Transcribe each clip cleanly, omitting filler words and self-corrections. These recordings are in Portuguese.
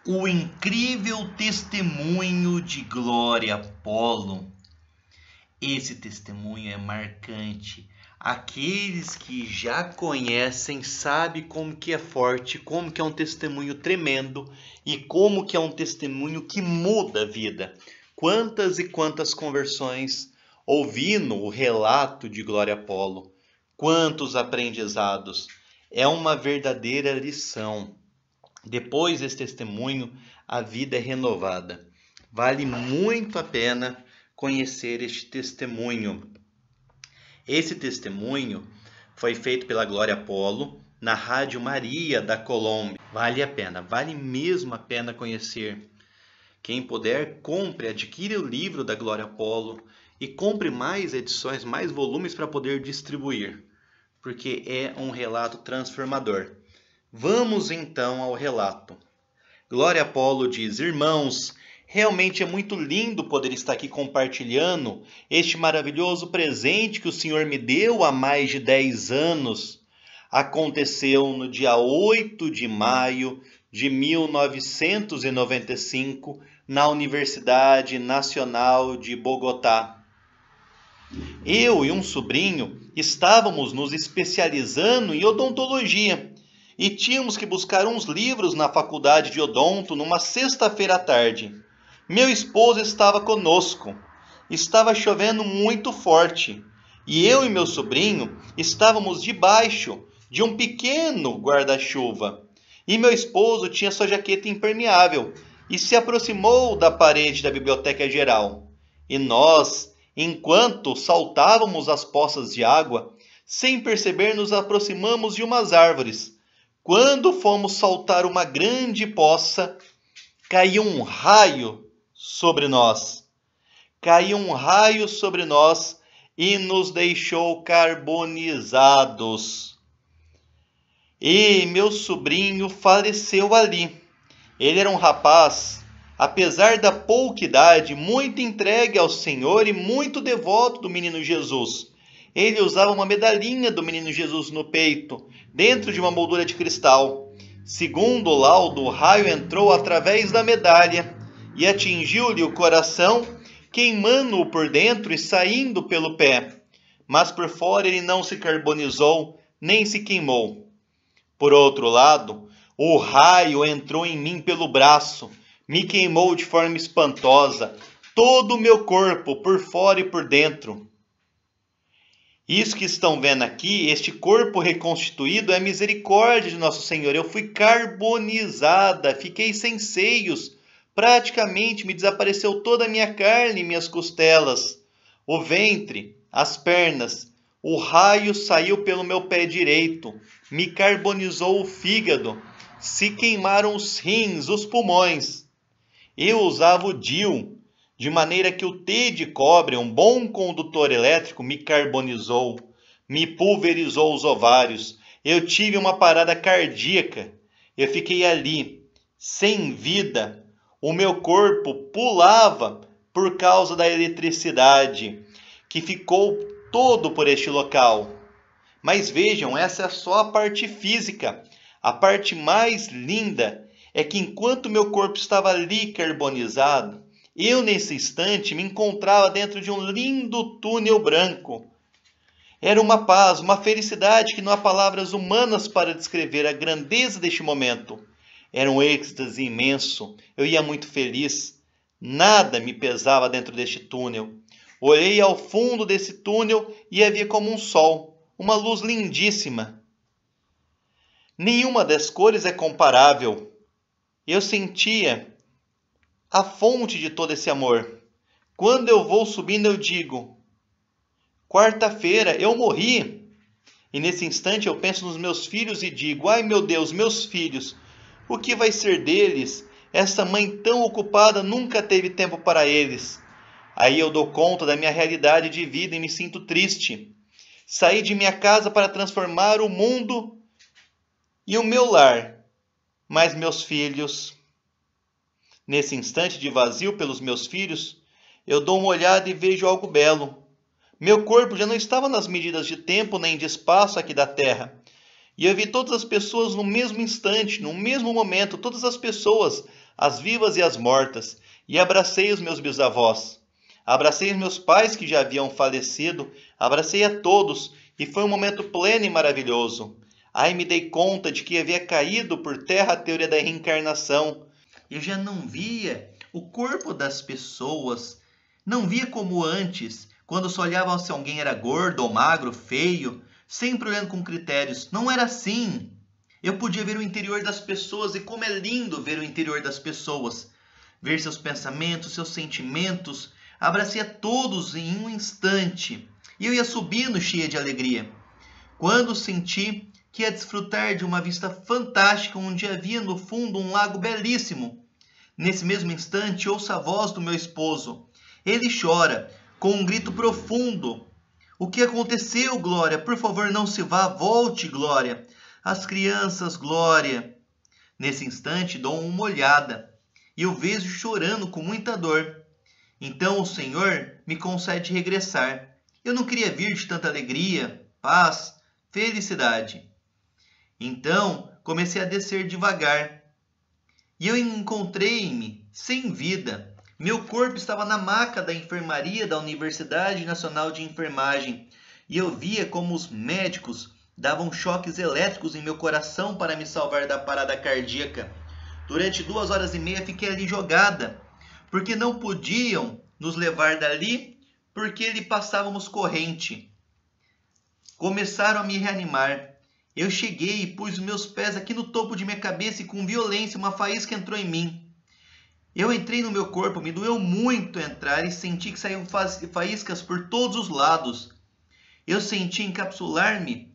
O incrível testemunho de Glória Polo. Esse testemunho é marcante. Aqueles que já conhecem sabem como que é forte, como que é um testemunho tremendo e como que é um testemunho que muda a vida. Quantas e quantas conversões ouvindo o relato de Glória Polo. Quantos aprendizados. É uma verdadeira lição. Depois desse testemunho, a vida é renovada. Vale muito a pena conhecer este testemunho. Esse testemunho foi feito pela Glória Polo na Rádio Maria da Colômbia. Vale a pena, vale mesmo a pena conhecer. Quem puder, compre, adquire o livro da Glória Polo e compre mais edições, mais volumes para poder distribuir, porque é um relato transformador. Vamos então ao relato. Glória Polo diz: irmãos, realmente é muito lindo poder estar aqui compartilhando este maravilhoso presente que o Senhor me deu há mais de 10 anos. Aconteceu no dia 8 de maio de 1995, na Universidade Nacional de Bogotá. Eu e um sobrinho estávamos nos especializando em odontologia e tínhamos que buscar uns livros na faculdade de odonto numa sexta-feira à tarde. Meu esposo estava conosco. Estava chovendo muito forte e eu e meu sobrinho estávamos debaixo de um pequeno guarda-chuva. E meu esposo tinha sua jaqueta impermeável e se aproximou da parede da biblioteca geral. E nós, enquanto saltávamos as poças de água, sem perceber nos aproximamos de umas árvores. Quando fomos saltar uma grande poça, caiu um raio sobre nós. Caiu um raio sobre nós e nos deixou carbonizados. E meu sobrinho faleceu ali. Ele era um rapaz, apesar da pouca idade, muito entregue ao Senhor e muito devoto do menino Jesus. Ele usava uma medalhinha do menino Jesus no peito, dentro de uma moldura de cristal. Segundo o laudo, o raio entrou através da medalha e atingiu-lhe o coração, queimando-o por dentro e saindo pelo pé. Mas por fora ele não se carbonizou, nem se queimou. Por outro lado, o raio entrou em mim pelo braço, me queimou de forma espantosa, todo o meu corpo, por fora e por dentro. Isso que estão vendo aqui, este corpo reconstituído, é a misericórdia de nosso Senhor. Eu fui carbonizada, fiquei sem seios, praticamente me desapareceu toda a minha carne e minhas costelas, o ventre, as pernas. O raio saiu pelo meu pé direito, me carbonizou o fígado, se queimaram os rins, os pulmões. Eu usava o DIU, de maneira que o T de cobre, um bom condutor elétrico, me carbonizou, me pulverizou os ovários. Eu tive uma parada cardíaca. Eu fiquei ali, sem vida. O meu corpo pulava por causa da eletricidade, que ficou todo por este local. Mas vejam, essa é só a parte física. A parte mais linda é que enquanto meu corpo estava ali carbonizado, eu, nesse instante, me encontrava dentro de um lindo túnel branco. Era uma paz, uma felicidade que não há palavras humanas para descrever a grandeza deste momento. Era um êxtase imenso. Eu ia muito feliz. Nada me pesava dentro deste túnel. Olhei ao fundo desse túnel e havia como um sol, uma luz lindíssima. Nenhuma das cores é comparável. Eu sentia a fonte de todo esse amor. Quando eu vou subindo, eu digo: quarta-feira eu morri. E nesse instante eu penso nos meus filhos e digo: ai meu Deus, meus filhos, o que vai ser deles? Essa mãe tão ocupada nunca teve tempo para eles. Aí eu dou conta da minha realidade de vida e me sinto triste. Saí de minha casa para transformar o mundo e o meu lar, mas meus filhos... Nesse instante de vazio pelos meus filhos, eu dou uma olhada e vejo algo belo. Meu corpo já não estava nas medidas de tempo nem de espaço aqui da terra. E eu vi todas as pessoas no mesmo instante, no mesmo momento, todas as pessoas as vivas e as mortas, e abracei os meus bisavós. Abracei os meus pais que já haviam falecido, abracei a todos, e foi um momento pleno e maravilhoso. Aí me dei conta de que havia caído por terra a teoria da reencarnação. Eu já não via o corpo das pessoas, não via como antes, quando só olhava se alguém era gordo ou magro, feio, sempre olhando com critérios. Não era assim. Eu podia ver o interior das pessoas, e como é lindo ver o interior das pessoas. Ver seus pensamentos, seus sentimentos. Abracei a todos em um instante. E eu ia subindo cheia de alegria. Quando senti que ia desfrutar de uma vista fantástica, onde havia no fundo um lago belíssimo. Nesse mesmo instante, ouço a voz do meu esposo. Ele chora, com um grito profundo. O que aconteceu, Glória? Por favor, não se vá. Volte, Glória. As crianças, Glória. Nesse instante, dou uma olhada e eu vejo chorando com muita dor. Então o Senhor me concede regressar. Eu não queria vir de tanta alegria, paz, felicidade. Então comecei a descer devagar e eu encontrei-me sem vida. Meu corpo estava na maca da enfermaria da Universidade Nacional de Enfermagem e eu via como os médicos davam choques elétricos em meu coração para me salvar da parada cardíaca. Durante 2 horas e meia fiquei ali jogada, porque não podiam nos levar dali, porque lhe passávamos corrente. Começaram a me reanimar. Eu cheguei e pus os meus pés aqui no topo de minha cabeça e com violência uma faísca entrou em mim. Eu entrei no meu corpo, me doeu muito entrar e senti que saíam faíscas por todos os lados. Eu senti encapsular-me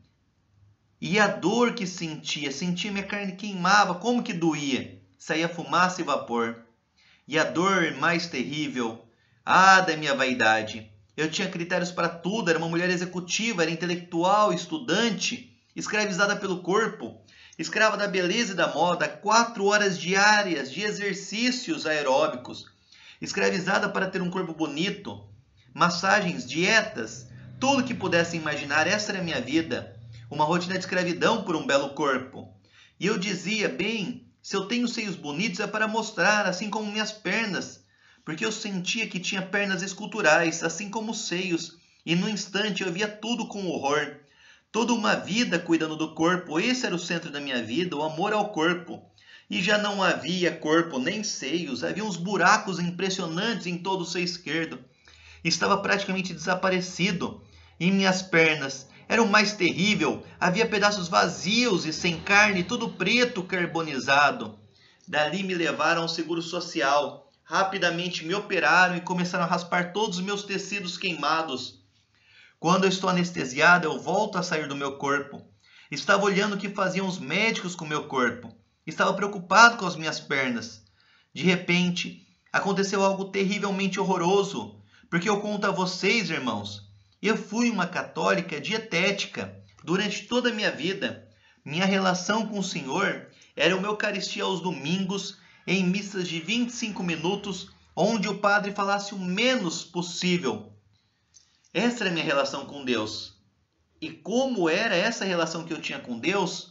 e a dor que sentia minha carne queimava, como que doía. Saía fumaça e vapor. E a dor mais terrível, da minha vaidade. Eu tinha critérios para tudo, era uma mulher executiva, era intelectual, estudante, escravizada pelo corpo, escrava da beleza e da moda, 4 horas diárias de exercícios aeróbicos, escravizada para ter um corpo bonito, massagens, dietas, tudo que pudesse imaginar. Essa era a minha vida, uma rotina de escravidão por um belo corpo. E eu dizia, bem, se eu tenho seios bonitos é para mostrar, assim como minhas pernas, porque eu sentia que tinha pernas esculturais, assim como os seios, e no instante eu via tudo com horror. Toda uma vida cuidando do corpo, esse era o centro da minha vida, o amor ao corpo. E já não havia corpo nem seios, havia uns buracos impressionantes em todo o seio esquerdo. Estava praticamente desaparecido. E minhas pernas eram o mais terrível, havia pedaços vazios e sem carne, tudo preto carbonizado. Dali me levaram ao seguro social. Rapidamente me operaram e começaram a raspar todos os meus tecidos queimados. Quando eu estou anestesiado, eu volto a sair do meu corpo. Estava olhando o que faziam os médicos com o meu corpo. Estava preocupado com as minhas pernas. De repente, aconteceu algo terrivelmente horroroso. Porque eu conto a vocês, irmãos, eu fui uma católica dietética durante toda a minha vida. Minha relação com o Senhor era uma Eucaristia aos domingos, em missas de 25 minutos, onde o padre falasse o menos possível. Essa era a minha relação com Deus. E como era essa relação que eu tinha com Deus?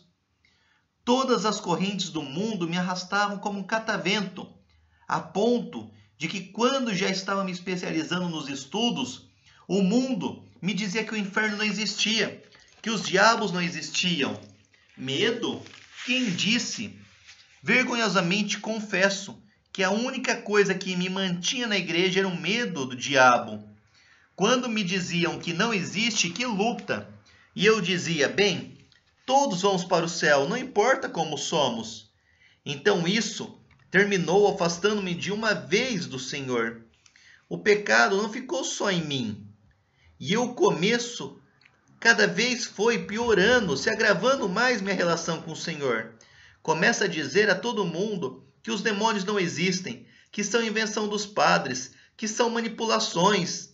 Todas as correntes do mundo me arrastavam como um catavento, a ponto de que quando já estava me especializando nos estudos, o mundo me dizia que o inferno não existia, que os diabos não existiam. Medo? Quem disse? Vergonhosamente confesso que a única coisa que me mantinha na igreja era o medo do diabo. Quando me diziam que não existe, que luta. E eu dizia, bem, todos vamos para o céu, não importa como somos. Então isso terminou afastando-me de uma vez do Senhor. O pecado não ficou só em mim. E o começo cada vez foi piorando, se agravando mais minha relação com o Senhor. Começa a dizer a todo mundo que os demônios não existem, que são invenção dos padres, que são manipulações.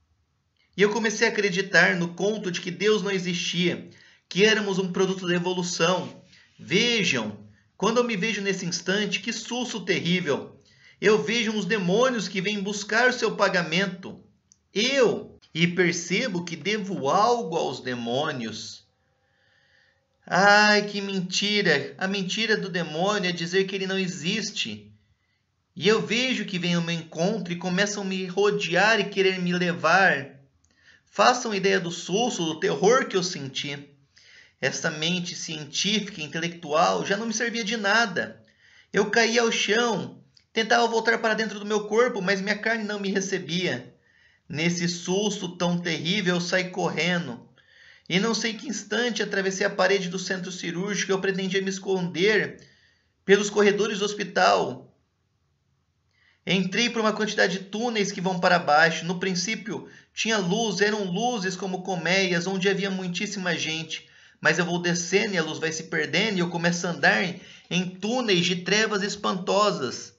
E eu comecei a acreditar no conto de que Deus não existia, que éramos um produto da evolução. Vejam, quando eu me vejo nesse instante, que susto terrível. Eu vejo uns demônios que vêm buscar o seu pagamento. E percebo que devo algo aos demônios. Ai, que mentira! A mentira do demônio é dizer que ele não existe. E eu vejo que vêm ao meu encontro e começam a me rodear e querer me levar. Façam ideia do susto, do terror que eu senti. Essa mente científica e intelectual já não me servia de nada. Eu caía ao chão, tentava voltar para dentro do meu corpo, mas minha carne não me recebia. Nesse susto tão terrível, eu saí correndo. E não sei que instante atravessei a parede do centro cirúrgico e eu pretendia me esconder pelos corredores do hospital. Entrei por uma quantidade de túneis que vão para baixo. No princípio, tinha luz, eram luzes como colmeias, onde havia muitíssima gente. Mas eu vou descendo e a luz vai se perdendo e eu começo a andar em túneis de trevas espantosas.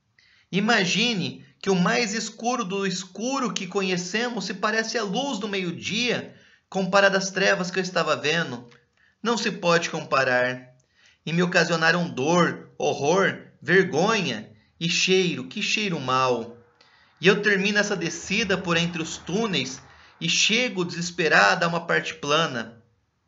Imagine que o mais escuro do escuro que conhecemos se parece à luz do meio-dia, comparada às trevas que eu estava vendo. Não se pode comparar. E me ocasionaram dor, horror, vergonha e cheiro, que cheiro mau. E eu termino essa descida por entre os túneis e chego desesperada a uma parte plana.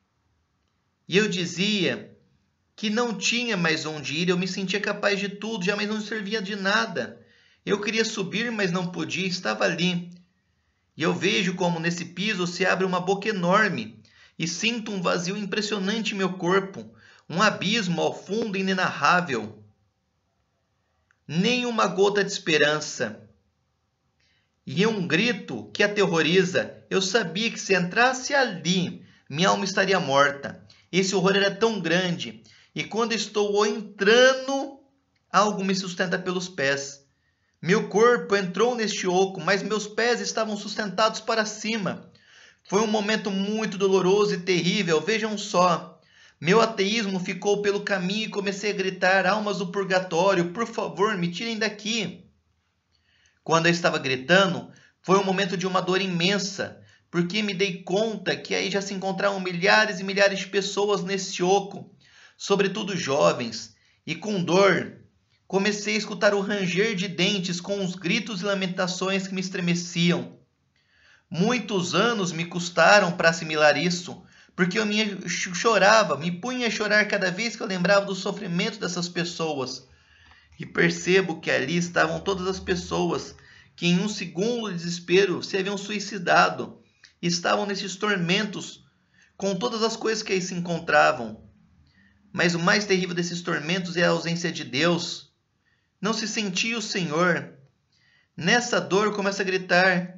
E eu dizia que não tinha mais onde ir, eu me sentia capaz de tudo, já mais não servia de nada. Eu queria subir, mas não podia, estava ali. E eu vejo como nesse piso se abre uma boca enorme e sinto um vazio impressionante em meu corpo, um abismo ao fundo inenarrável. Nem uma gota de esperança. E um grito que aterroriza. Eu sabia que se entrasse ali, minha alma estaria morta. Esse horror era tão grande. E quando estou entrando, algo me sustenta pelos pés. Meu corpo entrou neste oco, mas meus pés estavam sustentados para cima. Foi um momento muito doloroso e terrível, vejam só. Meu ateísmo ficou pelo caminho e comecei a gritar: almas do purgatório, por favor, me tirem daqui. Quando eu estava gritando, foi um momento de uma dor imensa, porque me dei conta que aí já se encontravam milhares e milhares de pessoas nesse oco, sobretudo jovens, e com dor comecei a escutar o ranger de dentes com os gritos e lamentações que me estremeciam. Muitos anos me custaram para assimilar isso, porque eu chorava, me punha a chorar cada vez que eu lembrava do sofrimento dessas pessoas. E percebo que ali estavam todas as pessoas que em um segundo de desespero se haviam suicidado, e estavam nesses tormentos com todas as coisas que aí se encontravam. Mas o mais terrível desses tormentos é a ausência de Deus. Não se sentia o Senhor. Nessa dor começa a gritar: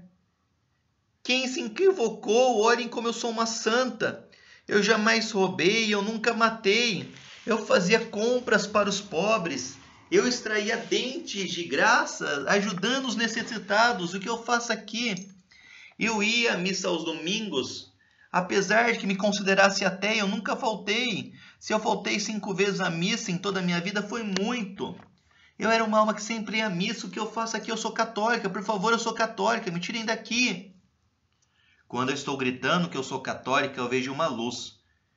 quem se equivocou? Olhem como eu sou uma santa. Eu jamais roubei, eu nunca matei. Eu fazia compras para os pobres. Eu extraía dentes de graça, ajudando os necessitados. O que eu faço aqui? Eu ia à missa aos domingos. Apesar de que me considerasse ateia, eu nunca faltei. Se eu faltei 5 vezes à missa em toda a minha vida, foi muito. Eu era uma alma que sempre ia à missa. O que eu faço aqui? Eu sou católica. Por favor, eu sou católica. Me tirem daqui. Quando eu estou gritando que eu sou católica, eu vejo uma luz.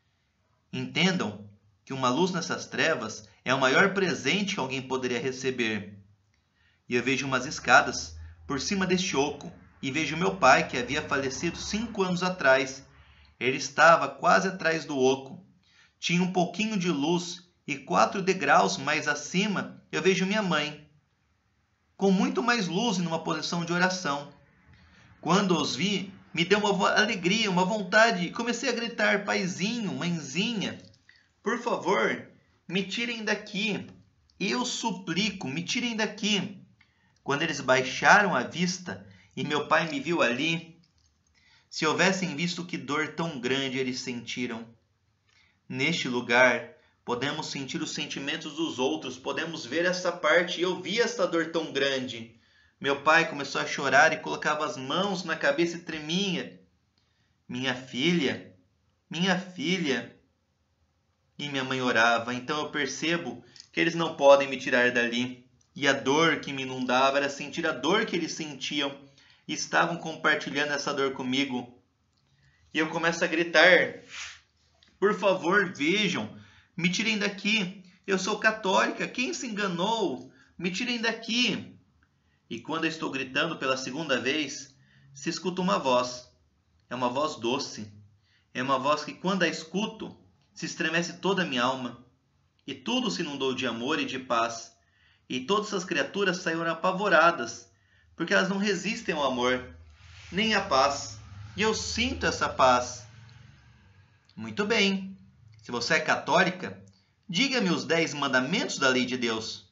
Entendam que uma luz nessas trevas é o maior presente que alguém poderia receber. E eu vejo umas escadas por cima deste oco. E vejo meu pai, que havia falecido 5 anos atrás. Ele estava quase atrás do oco. Tinha um pouquinho de luz e 4 degraus mais acima eu vejo minha mãe, com muito mais luz e numa posição de oração. Quando os vi, me deu uma alegria, uma vontade, e comecei a gritar: paizinho, mãezinha, por favor, me tirem daqui. Eu suplico, me tirem daqui. Quando eles baixaram a vista e meu pai me viu ali, se houvessem visto que dor tão grande eles sentiram. Neste lugar, podemos sentir os sentimentos dos outros, podemos ver essa parte, e eu vi essa dor tão grande. Meu pai começou a chorar e colocava as mãos na cabeça e tremia. Minha filha, minha filha. E minha mãe orava. Então eu percebo que eles não podem me tirar dali. E a dor que me inundava era sentir a dor que eles sentiam. E estavam compartilhando essa dor comigo. E eu começo a gritar: por favor, vejam, me tirem daqui. Eu sou católica, quem se enganou? Me tirem daqui. E quando eu estou gritando pela segunda vez, se escuta uma voz. É uma voz doce. É uma voz que, quando a escuto, se estremece toda a minha alma. E tudo se inundou de amor e de paz. E todas as criaturas saíram apavoradas, porque elas não resistem ao amor, nem à paz. E eu sinto essa paz. Muito bem. Se você é católica, diga-me os 10 mandamentos da lei de Deus.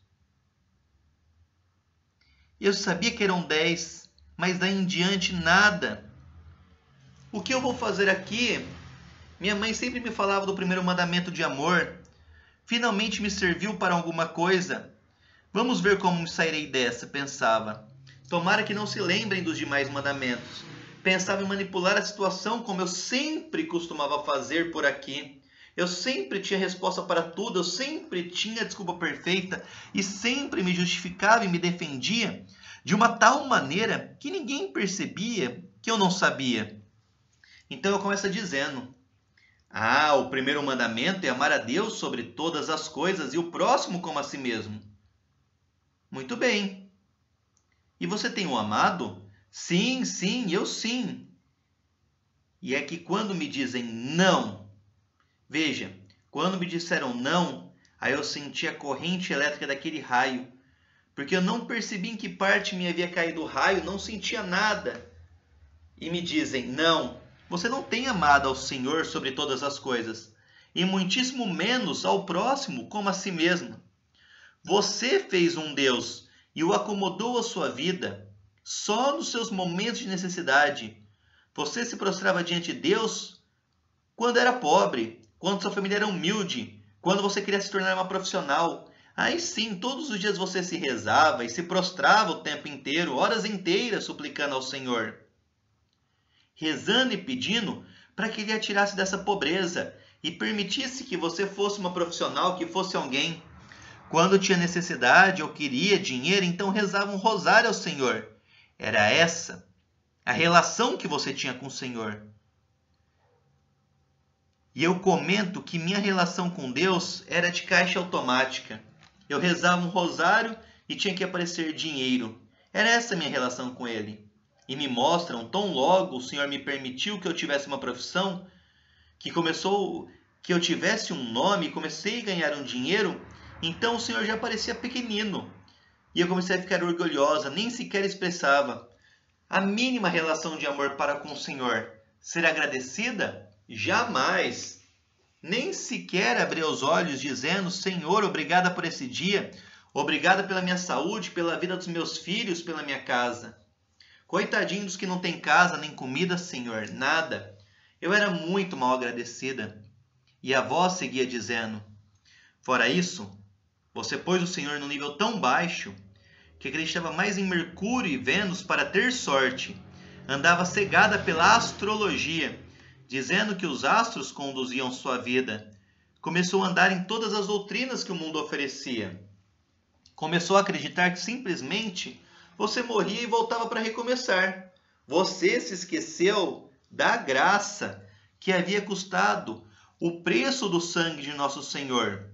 Eu sabia que eram 10, mas daí em diante nada. O que eu vou fazer aqui? Minha mãe sempre me falava do primeiro mandamento de amor. Finalmente me serviu para alguma coisa. Vamos ver como me sairei dessa, pensava. Tomara que não se lembrem dos demais mandamentos. Pensava em manipular a situação como eu sempre costumava fazer por aqui. Eu sempre tinha resposta para tudo, eu sempre tinha desculpa perfeita e sempre me justificava e me defendia de uma tal maneira que ninguém percebia que eu não sabia. Então eu começo dizendo: o primeiro mandamento é amar a Deus sobre todas as coisas e o próximo como a si mesmo. Muito bem. E você tem um amado? Sim, eu sim. E é que quando me dizem não, veja, quando me disseram não, aí eu senti a corrente elétrica daquele raio, porque eu não percebi em que parte me havia caído o raio, não sentia nada. E me dizem, não, você não tem amado ao Senhor sobre todas as coisas, e muitíssimo menos ao próximo como a si mesmo. Você fez um Deus e o acomodou à sua vida só nos seus momentos de necessidade. Você se prostrava diante de Deus quando era pobre, quando sua família era humilde, quando você queria se tornar uma profissional. Aí sim, todos os dias você se rezava e se prostrava o tempo inteiro, horas inteiras, suplicando ao Senhor, rezando e pedindo para que Ele a tirasse dessa pobreza e permitisse que você fosse uma profissional, que fosse alguém. Quando tinha necessidade ou queria dinheiro, então rezava um rosário ao Senhor. Era essa a relação que você tinha com o Senhor. E eu comento que minha relação com Deus era de caixa automática. Eu rezava um rosário e tinha que aparecer dinheiro. Era essa a minha relação com Ele. E me mostram, tão logo o Senhor me permitiu que eu tivesse uma profissão, que eu tivesse um nome, comecei a ganhar um dinheiro, então o Senhor já parecia pequenino. E eu comecei a ficar orgulhosa, nem sequer expressava a mínima relação de amor para com o Senhor. Ser agradecida? Jamais. Nem sequer abri os olhos dizendo, Senhor, obrigada por esse dia, obrigada pela minha saúde, pela vida dos meus filhos, pela minha casa. Coitadinho dos que não têm casa nem comida, Senhor, nada. Eu era muito mal agradecida. E a voz seguia dizendo, fora isso, você pôs o Senhor num nível tão baixo que acreditava mais em Mercúrio e Vênus para ter sorte. Andava cegada pela astrologia, dizendo que os astros conduziam sua vida. Começou a andar em todas as doutrinas que o mundo oferecia. Começou a acreditar que simplesmente você morria e voltava para recomeçar. Você se esqueceu da graça que havia custado o preço do sangue de nosso Senhor.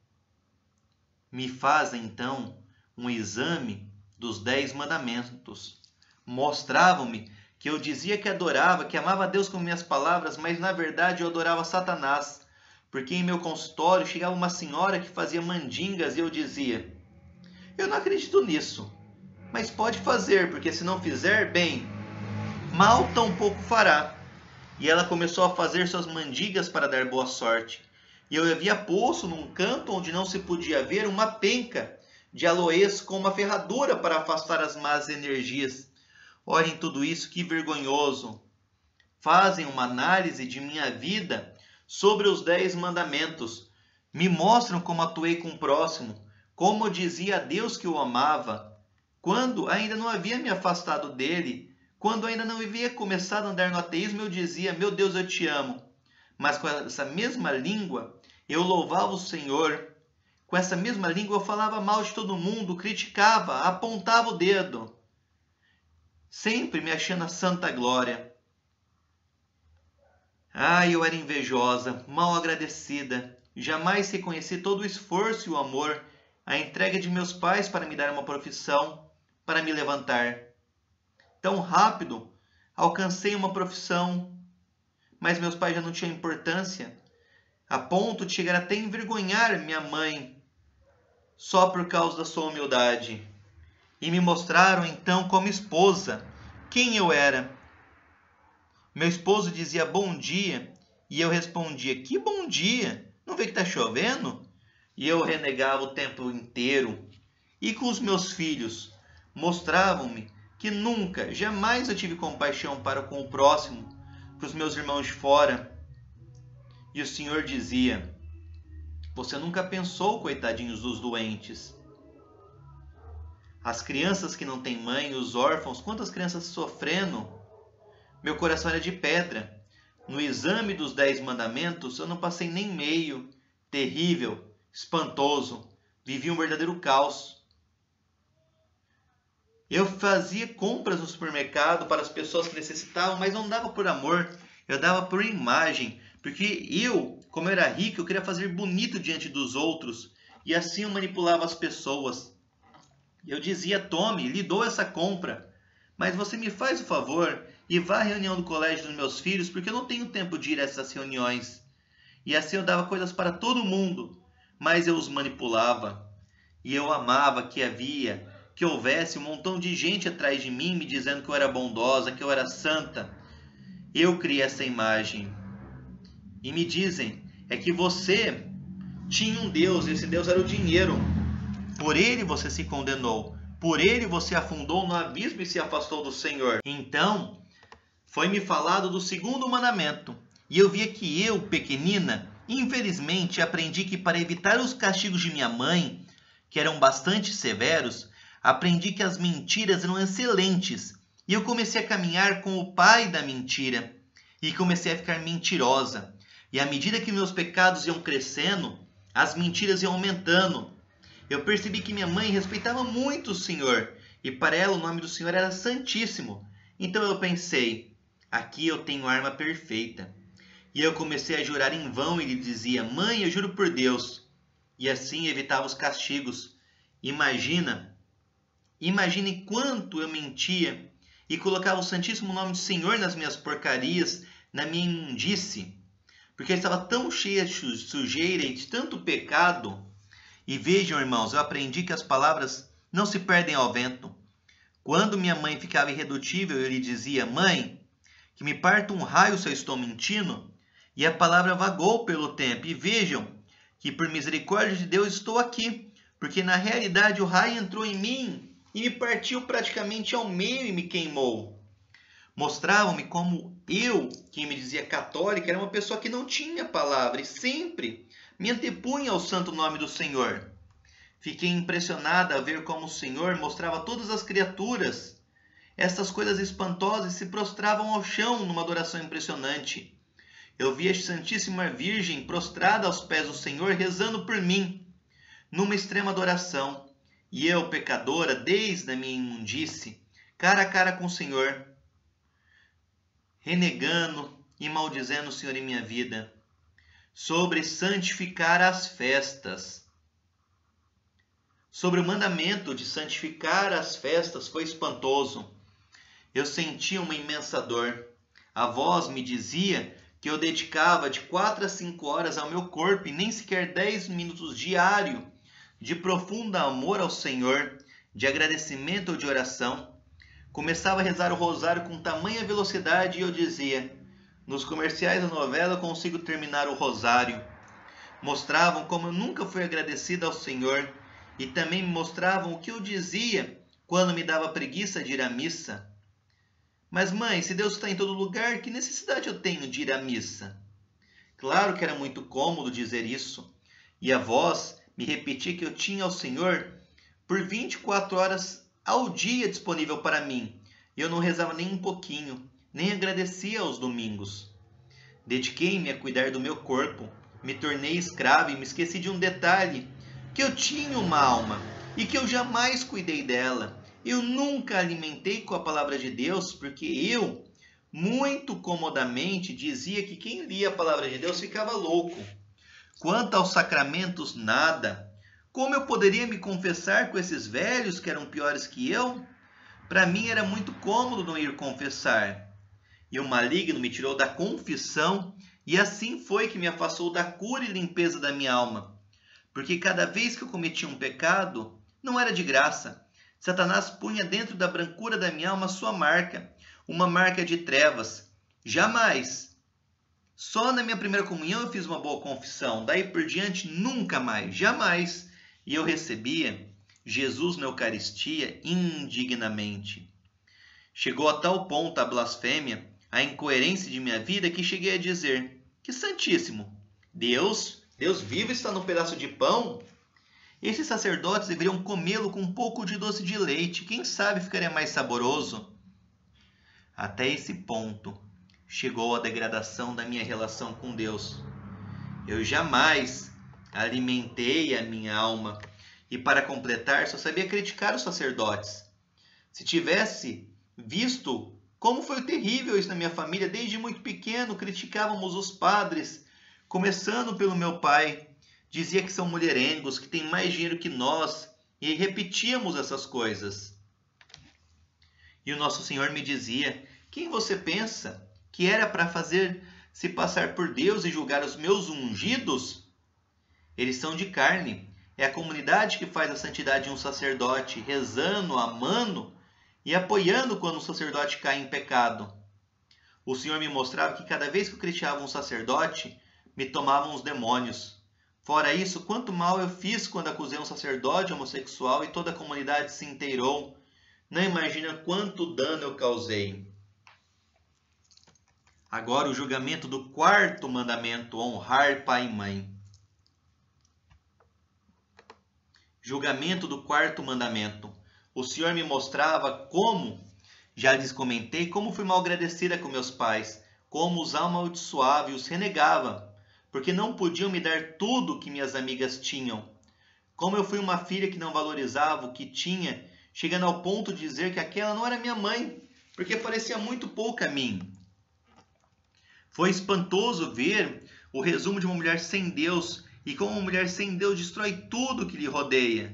Me fazem, então, um exame dos 10 mandamentos. Mostravam-me que eu dizia que adorava, que amava a Deus com minhas palavras, mas na verdade eu adorava Satanás, porque em meu consultório chegava uma senhora que fazia mandingas e eu dizia, eu não acredito nisso, mas pode fazer, porque se não fizer, bem, mal tampouco fará. E ela começou a fazer suas mandingas para dar boa sorte. E eu havia posto num canto onde não se podia ver uma penca de aloés com uma ferradura para afastar as más energias. Olhem tudo isso, que vergonhoso. Fazem uma análise de minha vida sobre os 10 mandamentos. Me mostram como atuei com o próximo, como eu dizia a Deus que o amava, quando ainda não havia me afastado dele, quando ainda não havia começado a andar no ateísmo, eu dizia, meu Deus, eu te amo. Mas com essa mesma língua, eu louvava o Senhor. Com essa mesma língua, eu falava mal de todo mundo, criticava, apontava o dedo. Sempre me achando a santa glória. Eu era invejosa, mal agradecida. Jamais reconheci todo o esforço e o amor, a entrega de meus pais para me dar uma profissão, para me levantar. Tão rápido, alcancei uma profissão, mas meus pais já não tinham importância, a ponto de chegar até a envergonhar minha mãe. só por causa da sua humildade. E me mostraram então como esposa quem eu era. Meu esposo dizia bom dia e eu respondia: que bom dia? Não vê que está chovendo? E eu renegava o tempo inteiro. E com os meus filhos mostravam-me que nunca, jamais eu tive compaixão para com o próximo, para os meus irmãos de fora. E o Senhor dizia: você nunca pensou, coitadinhos dos doentes. As crianças que não têm mãe, os órfãos, quantas crianças sofrendo. Meu coração era de pedra. No exame dos 10 mandamentos, eu não passei nem meio. Terrível, espantoso. Vivi um verdadeiro caos. Eu fazia compras no supermercado para as pessoas que necessitavam, mas não dava por amor. Eu dava por imagem. Porque eu, como eu era rico, eu queria fazer bonito diante dos outros. E assim eu manipulava as pessoas. Eu dizia: tome, lhe dou essa compra. Mas você me faz o favor e vá à reunião do colégio dos meus filhos, porque eu não tenho tempo de ir a essas reuniões. E assim eu dava coisas para todo mundo, mas eu os manipulava. E eu amava que houvesse um montão de gente atrás de mim me dizendo que eu era bondosa, que eu era santa. Eu criei essa imagem. E me dizem, é que você tinha um Deus, e esse Deus era o dinheiro. Por ele você se condenou. Por ele você afundou no abismo e se afastou do Senhor. Então, foi-me falado do segundo mandamento. E eu via que eu, pequenina, infelizmente aprendi que para evitar os castigos de minha mãe, que eram bastante severos, aprendi que as mentiras eram excelentes. E eu comecei a caminhar com o pai da mentira. E comecei a ficar mentirosa. E à medida que meus pecados iam crescendo, as mentiras iam aumentando. Eu percebi que minha mãe respeitava muito o Senhor, e para ela o nome do Senhor era Santíssimo. Então eu pensei, aqui eu tenho a arma perfeita. E eu comecei a jurar em vão e lhe dizia: mãe, eu juro por Deus. E assim evitava os castigos. Imagine quanto eu mentia e colocava o Santíssimo nome do Senhor nas minhas porcarias, na minha imundície, porque eu estava tão cheia de sujeira e de tanto pecado. E vejam, irmãos, eu aprendi que as palavras não se perdem ao vento. Quando minha mãe ficava irredutível, eu lhe dizia: mãe, que me parta um raio se eu estou mentindo. E a palavra vagou pelo tempo. E vejam que por misericórdia de Deus estou aqui, porque na realidade o raio entrou em mim e me partiu praticamente ao meio e me queimou. Mostravam-me como eu, que me dizia católica, era uma pessoa que não tinha palavra e sempre me antepunha ao santo nome do Senhor. Fiquei impressionada a ver como o Senhor mostrava a todas as criaturas essas coisas espantosas e se prostravam ao chão numa adoração impressionante. Eu vi a Santíssima Virgem prostrada aos pés do Senhor, rezando por mim, numa extrema adoração. E eu, pecadora, desde a minha imundície, cara a cara com o Senhor, renegando e maldizendo o Senhor em minha vida. Sobre santificar as festas. Sobre o mandamento de santificar as festas foi espantoso. Eu sentia uma imensa dor. A voz me dizia que eu dedicava de 4 a 5 horas ao meu corpo e nem sequer 10 minutos diário de profundo amor ao Senhor, de agradecimento ou de oração. Começava a rezar o rosário com tamanha velocidade e eu dizia: nos comerciais da novela eu consigo terminar o rosário. Mostravam como eu nunca fui agradecida ao Senhor e também me mostravam o que eu dizia quando me dava preguiça de ir à missa. Mas mãe, se Deus está em todo lugar, que necessidade eu tenho de ir à missa? Claro que era muito cômodo dizer isso. E a voz me repetia que eu tinha ao Senhor por 24 horas ao dia disponível para mim. E eu não rezava nem um pouquinho, nem agradecia aos domingos. Dediquei-me a cuidar do meu corpo, me tornei escravo e me esqueci de um detalhe, que eu tinha uma alma e que eu jamais cuidei dela. Eu nunca alimentei com a palavra de Deus, porque eu, muito comodamente, dizia que quem lia a palavra de Deus ficava louco. Quanto aos sacramentos, nada. Como eu poderia me confessar com esses velhos que eram piores que eu? Para mim era muito cômodo não ir confessar. E o maligno me tirou da confissão, e assim foi que me afastou da cura e limpeza da minha alma. porque cada vez que eu cometia um pecado, não era de graça. Satanás punha dentro da brancura da minha alma sua marca, uma marca de trevas. Jamais. Só na minha primeira comunhão eu fiz uma boa confissão. Daí por diante, nunca mais, jamais. E eu recebia Jesus na Eucaristia indignamente. Chegou a tal ponto a blasfêmia, a incoerência de minha vida, que cheguei a dizer: que santíssimo! Deus vivo está num pedaço de pão? Esses sacerdotes deveriam comê-lo com um pouco de doce de leite. Quem sabe ficaria mais saboroso? Até esse ponto chegou a degradação da minha relação com Deus. Eu jamais alimentei a minha alma e, para completar, só sabia criticar os sacerdotes. Se tivesse visto como foi terrível isso na minha família, desde muito pequeno criticávamos os padres, começando pelo meu pai. Dizia que são mulherengos, que têm mais dinheiro que nós, e repetíamos essas coisas. E o nosso Senhor me dizia: quem você pensa que era para fazer se passar por Deus e julgar os meus ungidos? Eles são de carne. É a comunidade que faz a santidade de um sacerdote, rezando, amando e apoiando quando o sacerdote cai em pecado. O Senhor me mostrava que cada vez que eu criticava um sacerdote, me tomavam os demônios. Fora isso, quanto mal eu fiz quando acusei um sacerdote homossexual e toda a comunidade se inteirou. Não imagina quanto dano eu causei. Agora o julgamento do quarto mandamento: honrar pai e mãe. Julgamento do quarto mandamento. O Senhor me mostrava como, já lhes comentei, como fui mal agradecida com meus pais, como os amaldiçoava e os renegava, porque não podiam me dar tudo que minhas amigas tinham. Como eu fui uma filha que não valorizava o que tinha, chegando ao ponto de dizer que aquela não era minha mãe, porque parecia muito pouco a mim. Foi espantoso ver o resumo de uma mulher sem Deus e como uma mulher sem Deus destrói tudo que lhe rodeia.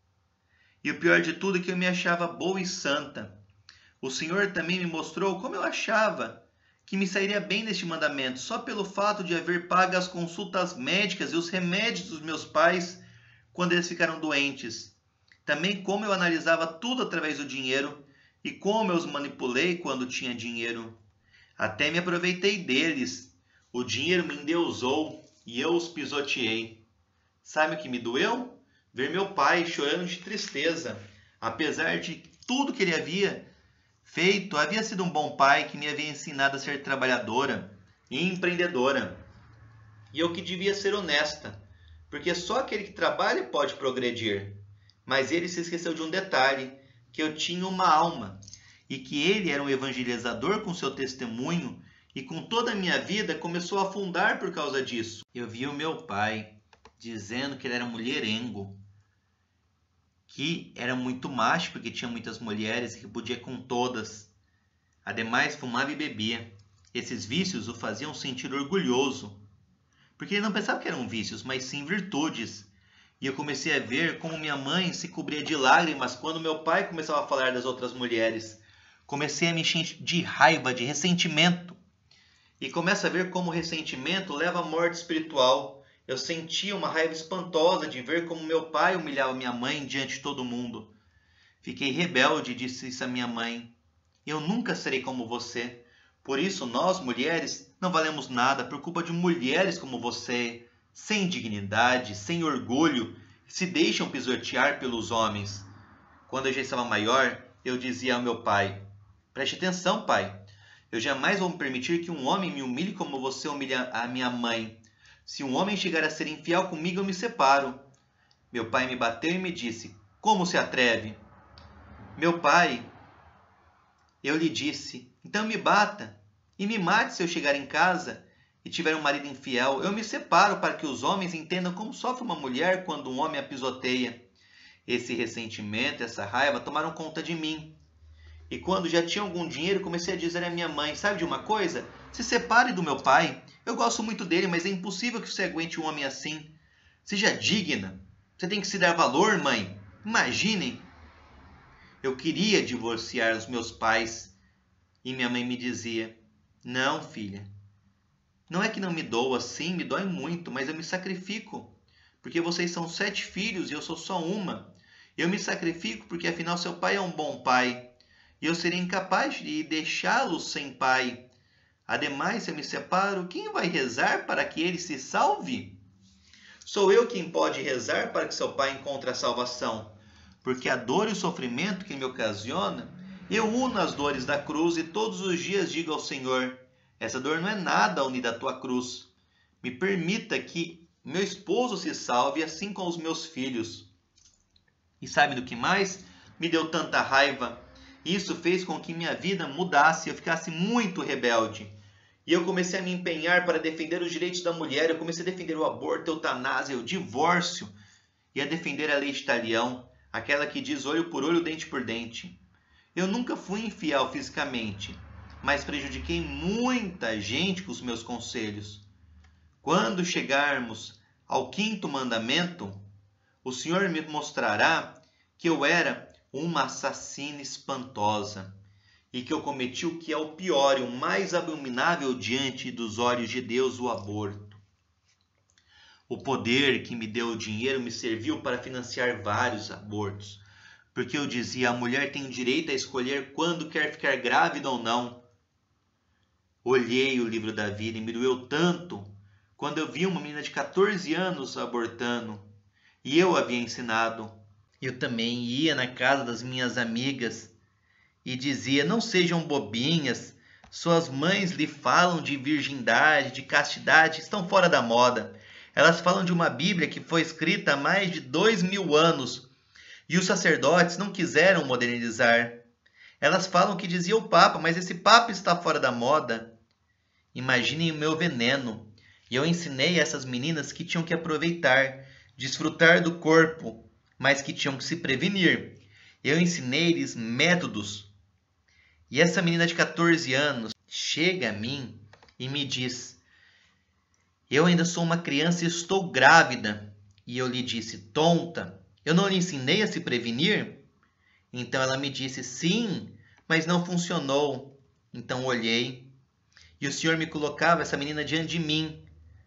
E o pior de tudo é que eu me achava boa e santa. O Senhor também me mostrou como eu achava que me sairia bem neste mandamento, só pelo fato de haver pago as consultas médicas e os remédios dos meus pais quando eles ficaram doentes. Também como eu analisava tudo através do dinheiro e como eu os manipulei quando tinha dinheiro. Até me aproveitei deles. O dinheiro me endeusou e eu os pisoteei. Sabe o que me doeu? Ver meu pai chorando de tristeza. Apesar de tudo que ele havia feito, havia sido um bom pai que me havia ensinado a ser trabalhadora e empreendedora. E eu que devia ser honesta, porque só aquele que trabalha pode progredir. Mas ele se esqueceu de um detalhe, que eu tinha uma alma, e que ele era um evangelizador com seu testemunho, e com toda a minha vida começou a afundar por causa disso. Eu vi o meu pai dizendo que ele era mulherengo, que era muito macho porque tinha muitas mulheres e que podia com todas. Ademais, fumava e bebia. Esses vícios o faziam sentir orgulhoso, porque ele não pensava que eram vícios, mas sim virtudes. E eu comecei a ver como minha mãe se cobria de lágrimas quando meu pai começava a falar das outras mulheres. Comecei a me encher de raiva, de ressentimento. E começo a ver como o ressentimento leva à morte espiritual. Eu sentia uma raiva espantosa de ver como meu pai humilhava minha mãe diante de todo mundo. Fiquei rebelde e disse isso à minha mãe: eu nunca serei como você. Por isso nós, mulheres, não valemos nada por culpa de mulheres como você, sem dignidade, sem orgulho, se deixam pisotear pelos homens. Quando eu já estava maior, eu dizia ao meu pai: preste atenção, pai. Eu jamais vou me permitir que um homem me humilhe como você humilha a minha mãe. Se um homem chegar a ser infiel comigo, eu me separo. Meu pai me bateu e me disse: como se atreve? Meu pai, eu lhe disse: então me bata e me mate se eu chegar em casa e tiver um marido infiel. Eu me separo para que os homens entendam como sofre uma mulher quando um homem a pisoteia. Esse ressentimento, essa raiva tomaram conta de mim. E quando já tinha algum dinheiro, comecei a dizer à minha mãe: sabe de uma coisa? Se separe do meu pai. Eu gosto muito dele, mas é impossível que você aguente um homem assim. Seja digna. Você tem que se dar valor, mãe. Imaginem. Eu queria divorciar os meus pais. E minha mãe me dizia: não, filha. Não é que não me doa, sim, me dói muito, mas eu me sacrifico. porque vocês são 7 filhos e eu sou só uma. Eu me sacrifico porque afinal seu pai é um bom pai, e eu seria incapaz de deixá-lo sem pai. Ademais, se eu me separo, quem vai rezar para que ele se salve? Sou eu quem pode rezar para que seu pai encontre a salvação, porque a dor e o sofrimento que me ocasiona, eu uno as dores da cruz e todos os dias digo ao Senhor: essa dor não é nada unida à tua cruz. Me permita que meu esposo se salve, assim como os meus filhos. E sabe do que mais me deu tanta raiva? Isso fez com que minha vida mudasse, eu ficasse muito rebelde. E eu comecei a me empenhar para defender os direitos da mulher, eu comecei a defender o aborto, a eutanásia, o divórcio, e a defender a lei de talião, aquela que diz olho por olho, dente por dente. Eu nunca fui infiel fisicamente, mas prejudiquei muita gente com os meus conselhos. Quando chegarmos ao 5º mandamento, o Senhor me mostrará que eu era uma assassina espantosa e que eu cometi o que é o pior e o mais abominável diante dos olhos de Deus, o aborto. O poder que me deu o dinheiro me serviu para financiar vários abortos, porque eu dizia: a mulher tem direito a escolher quando quer ficar grávida ou não. Olhei o livro da vida e me doeu tanto quando eu vi uma menina de 14 anos abortando, e eu havia ensinado. Eu também ia na casa das minhas amigas e dizia: não sejam bobinhas, suas mães lhe falam de virgindade, de castidade, estão fora da moda. Elas falam de uma Bíblia que foi escrita há mais de 2000 anos e os sacerdotes não quiseram modernizar. Elas falam que dizia o Papa, mas esse Papa está fora da moda. Imaginem o meu veneno. E eu ensinei a essas meninas que tinham que aproveitar, desfrutar do corpo, mas que tinham que se prevenir. Eu ensinei-lhes métodos. E essa menina de 14 anos chega a mim e me diz: eu ainda sou uma criança e estou grávida. E eu lhe disse: tonta, eu não lhe ensinei a se prevenir? Então ela me disse: sim, mas não funcionou. Então olhei e o Senhor me colocava essa menina diante de mim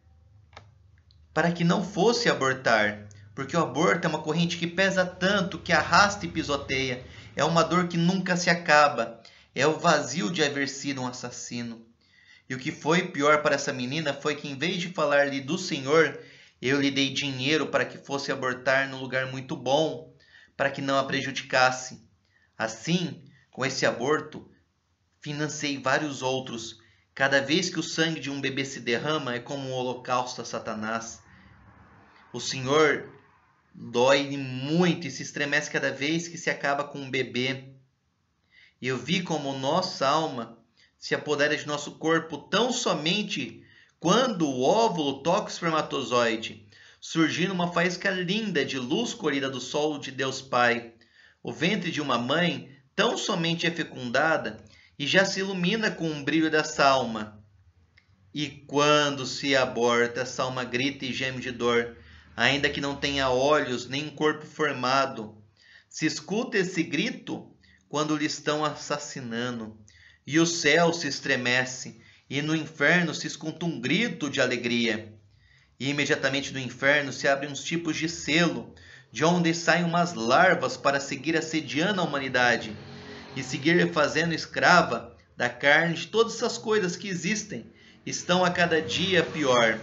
para que não fosse abortar, porque o aborto é uma corrente que pesa tanto, que arrasta e pisoteia. É uma dor que nunca se acaba. É o vazio de haver sido um assassino. E o que foi pior para essa menina foi que, em vez de falar-lhe do Senhor, eu lhe dei dinheiro para que fosse abortar num lugar muito bom, para que não a prejudicasse. Assim, com esse aborto, financei vários outros. Cada vez que o sangue de um bebê se derrama, é como um holocausto a Satanás. O Senhor dói muito e se estremece cada vez que se acaba com um bebê. E eu vi como nossa alma se apodera de nosso corpo tão somente quando o óvulo toca o espermatozoide, surgindo uma faísca linda de luz colhida do sol de Deus Pai. O ventre de uma mãe tão somente é fecundada e já se ilumina com o brilho dessa alma. E quando se aborta, essa alma grita e geme de dor, ainda que não tenha olhos nem corpo formado. Se escuta esse grito quando lhe estão assassinando, e o céu se estremece, e no inferno se escuta um grito de alegria. E imediatamente do inferno se abrem uns tipos de selo, de onde saem umas larvas para seguir assediando a humanidade, e seguir fazendo escrava da carne de todas essas coisas que existem, estão a cada dia pior.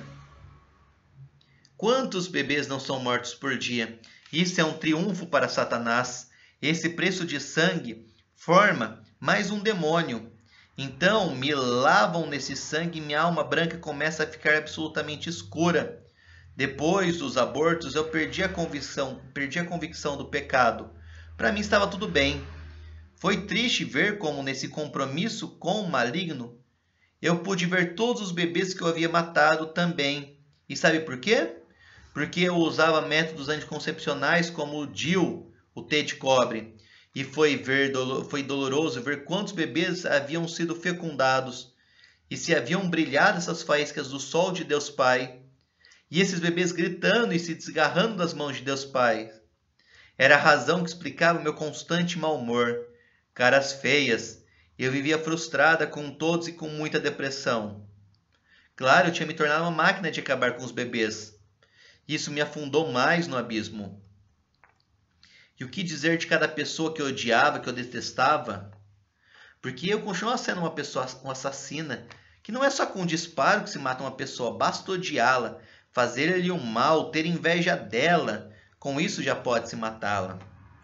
Quantos bebês não são mortos por dia? Isso é um triunfo para Satanás. Esse preço de sangue forma mais um demônio. Então me lavam nesse sangue e minha alma branca começa a ficar absolutamente escura. Depois dos abortos eu perdi a convicção do pecado. Para mim estava tudo bem. Foi triste ver como nesse compromisso com o maligno eu pude ver todos os bebês que eu havia matado também. E sabe por quê? Porque eu usava métodos anticoncepcionais como o DIU, o T de cobre. E foi doloroso ver quantos bebês haviam sido fecundados e se haviam brilhado essas faíscas do sol de Deus Pai. E esses bebês gritando e se desgarrando das mãos de Deus Pai. Era a razão que explicava o meu constante mau humor. Caras feias. Eu vivia frustrada com todos e com muita depressão. Claro, eu tinha me tornado uma máquina de acabar com os bebês. Isso me afundou mais no abismo. E o que dizer de cada pessoa que eu odiava, que eu detestava? Porque eu continuo sendo uma pessoa assassina, que não é só com disparo que se mata uma pessoa, basta odiá-la, fazer-lhe um mal, ter inveja dela, com isso já pode se matá-la.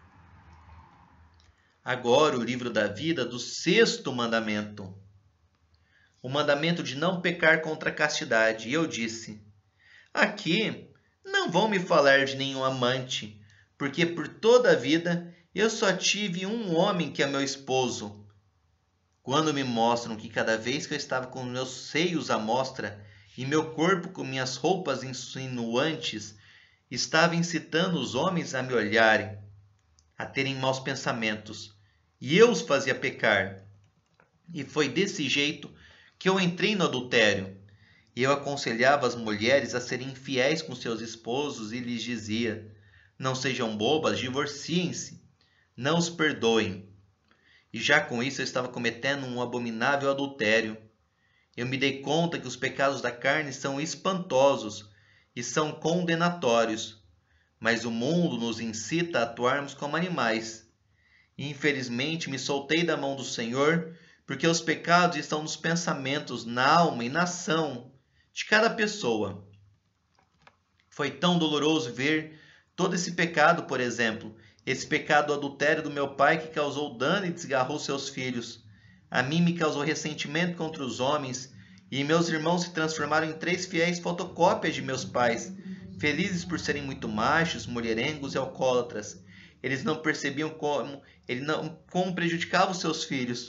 Agora o livro da vida do 6º mandamento. O mandamento de não pecar contra a castidade. E eu disse, aqui não vão me falar de nenhum amante, porque por toda a vida eu só tive um homem que é meu esposo. Quando me mostram que cada vez que eu estava com meus seios à mostra e meu corpo com minhas roupas insinuantes, estava incitando os homens a me olharem, a terem maus pensamentos, e eu os fazia pecar. E foi desse jeito que eu entrei no adultério. E eu aconselhava as mulheres a serem infiéis com seus esposos e lhes dizia, não sejam bobas, divorciem-se, não os perdoem. E já com isso eu estava cometendo um abominável adultério. Eu me dei conta que os pecados da carne são espantosos e são condenatórios, mas o mundo nos incita a atuarmos como animais. E infelizmente me soltei da mão do Senhor, porque os pecados estão nos pensamentos, na alma e na ação de cada pessoa. Foi tão doloroso ver todo esse pecado, por exemplo, esse pecado do adultério do meu pai que causou dano e desgarrou seus filhos. A mim me causou ressentimento contra os homens, e meus irmãos se transformaram em 3 fiéis fotocópias de meus pais, felizes por serem muito machos, mulherengos e alcoólatras. Eles não percebiam como prejudicava os seus filhos.